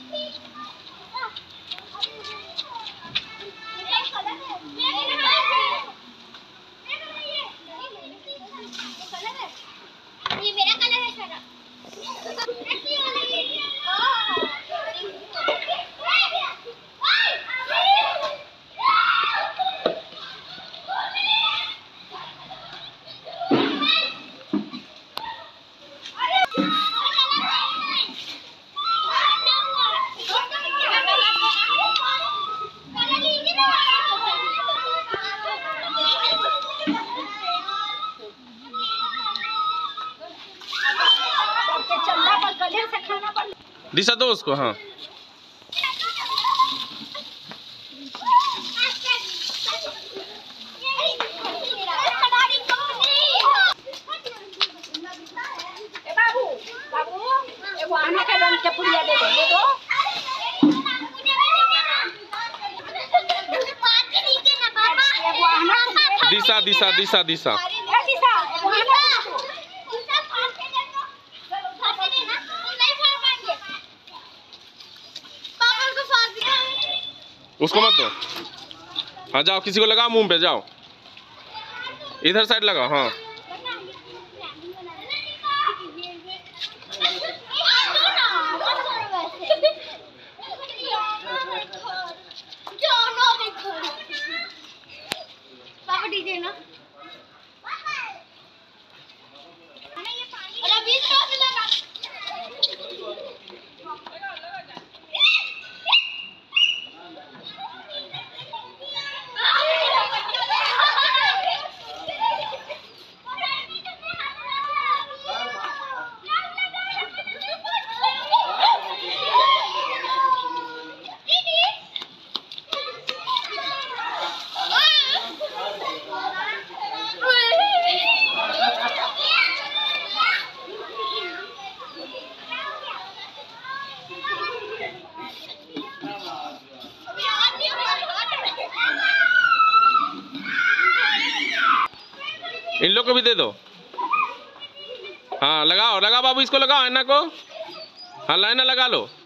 ये मेरा कलर है सारा। दिशा दो उसको। हाँ दिशा दिशा दिशा दिशा उसको मत दो। हाँ जाओ, किसी को लगाओ मुंह पे, जाओ इधर साइड लगाओ। हाँ पापा डीजे ना इन लोग को भी दे दो। हाँ लगाओ लगाओ बाबू, इसको लगाओ, ऐना को। हाँ लाइना लगा लो।